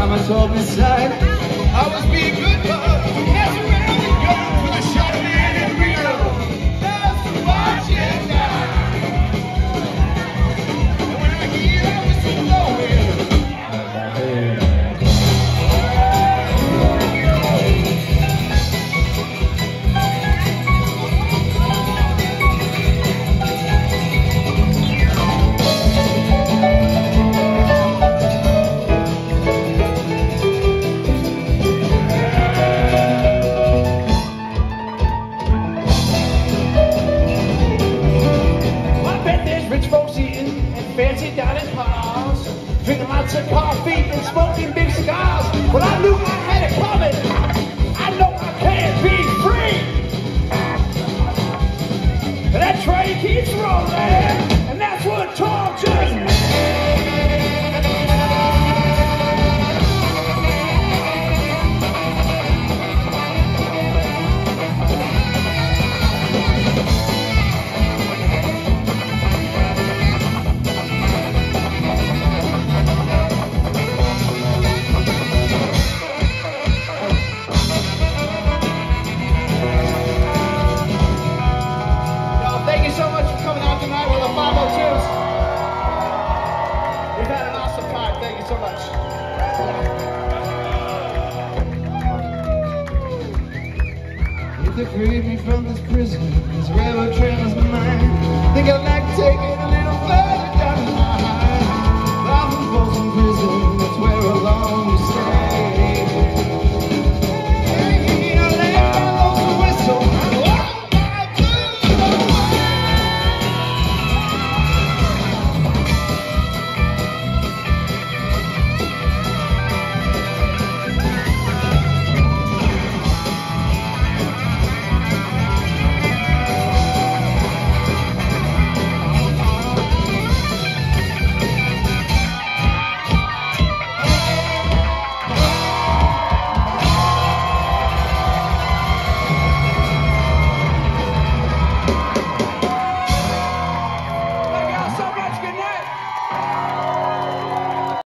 mama told me, son, I was being good, but as around the guns with a shotgun and real. That's the watching now. And when I hear that whistle blowing, fancy down in bars, drinking lots of coffee and smoking big cigars. Well, I knew I had it coming. I know I can't be free. And that train keeps rolling, and that's what tortures me. We've had an awesome time. Thank you so much. If they freed me from this prison, this railroad train is mine. Think I'd like to take it a little